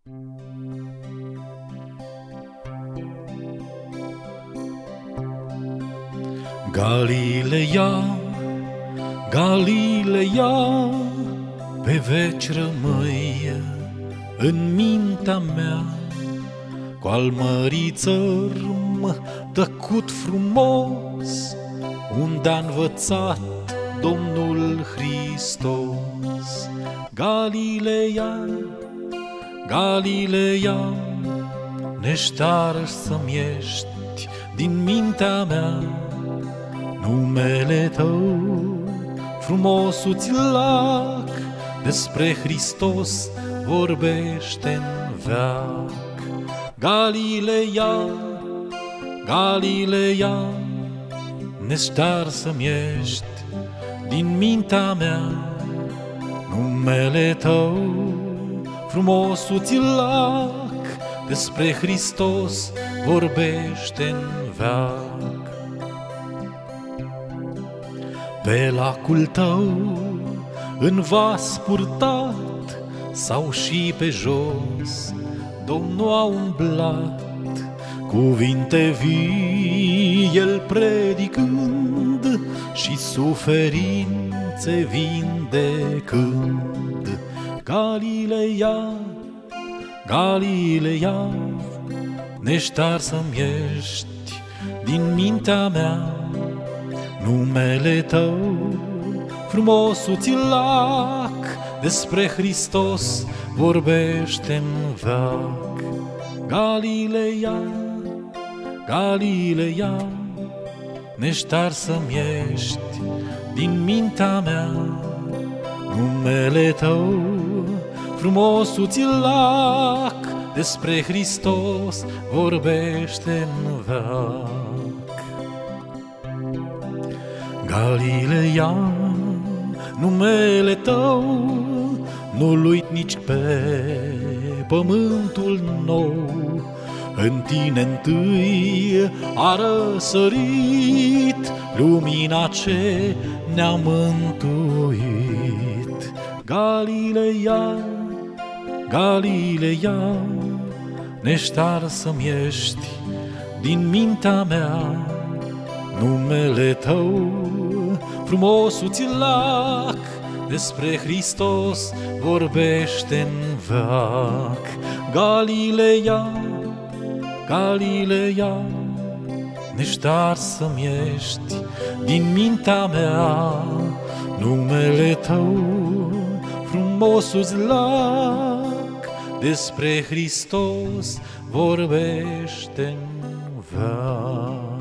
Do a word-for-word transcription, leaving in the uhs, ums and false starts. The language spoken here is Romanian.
Galileea, Galileea, pe veci rămâi în mintea mea, cu al mării țărm tăcut frumos, unde a învățat Domnul Hristos. Galileea, Galileea, neșteară să-mi ești din mintea mea, numele tău, frumosuț lac, despre Hristos vorbește-n veac. Galileea, Galileea, neștear să-mi ești din mintea mea, numele tău, frumosuț lac, despre Hristos vorbește-n veac. Pe lacul tău, în vas purtat, sau și pe jos, Domnul a umblat, cuvinte vii el predicând și suferințe vindecând. Galileea, Galileea, neștear să-mi ești din mintea mea, numele tău, frumosuț lac, despre Hristos vorbește-n veac. Galileea, Galileea, neștear să-mi ești din mintea mea, numele tău, frumosuț lac, despre Hristos vorbește-n veac. Galileea, numele tău, nu-l uit nici pe pământul nou, în tine întâi a răsărit lumina ce ne-a mântuit. Galileea, Galileea, neștear să-mi ești din mintea mea, numele tău, frumosuț lac, despre Hristos vorbește-n veac. Galileea, Galileea, neștear să-mi ești din mintea mea, numele tău, frumosuț lac, despre Hristos vorbește-n veac.